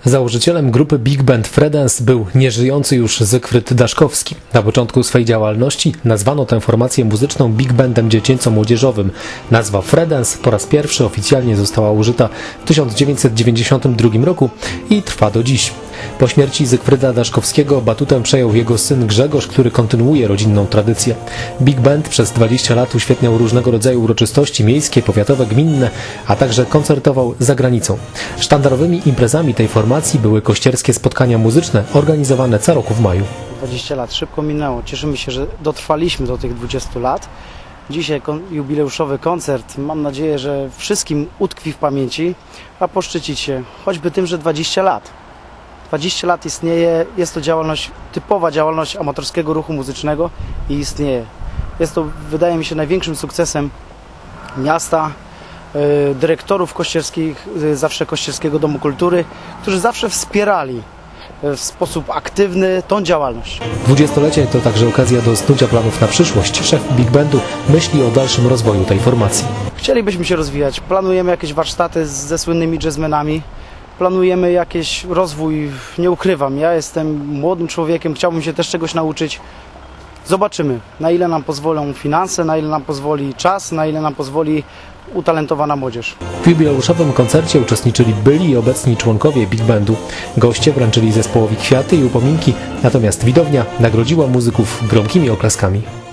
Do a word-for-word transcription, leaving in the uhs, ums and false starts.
Założycielem grupy Big Band Fredens był nieżyjący już Zygfryd Daszkowski. Na początku swej działalności nazwano tę formację muzyczną Big Bandem dziecięco-młodzieżowym. Nazwa Fredens po raz pierwszy oficjalnie została użyta w tysiąc dziewięćset dziewięćdziesiątym drugim roku i trwa do dziś. Po śmierci Zygfryda Daszkowskiego batutę przejął jego syn Grzegorz, który kontynuuje rodzinną tradycję. Big Band przez dwadzieścia lat uświetniał różnego rodzaju uroczystości miejskie, powiatowe, gminne, a także koncertował za granicą. Sztandarowymi imprezami tej formacji były kościerskie spotkania muzyczne organizowane co roku w maju. dwadzieścia lat szybko minęło. Cieszymy się, że dotrwaliśmy do tych dwudziestu lat. Dzisiaj jubileuszowy koncert. Mam nadzieję, że wszystkim utkwi w pamięci, a poszczycić się choćby tym, że dwadzieścia lat. dwadzieścia lat istnieje, jest to działalność, typowa działalność amatorskiego ruchu muzycznego i istnieje. Jest to, wydaje mi się, największym sukcesem miasta, dyrektorów kościerskich, zawsze Kościerskiego Domu Kultury, którzy zawsze wspierali w sposób aktywny tą działalność. Dwudziestolecie to także okazja do snucia planów na przyszłość. Szef Big Bandu myśli o dalszym rozwoju tej formacji. Chcielibyśmy się rozwijać. Planujemy jakieś warsztaty ze słynnymi jazzmenami. Planujemy jakiś rozwój. Nie ukrywam, ja jestem młodym człowiekiem, chciałbym się też czegoś nauczyć. Zobaczymy, na ile nam pozwolą finanse, na ile nam pozwoli czas, na ile nam pozwoli utalentowana młodzież. W jubileuszowym koncercie uczestniczyli byli i obecni członkowie Big Bandu. Goście wręczyli zespołowi kwiaty i upominki, natomiast widownia nagrodziła muzyków gromkimi oklaskami.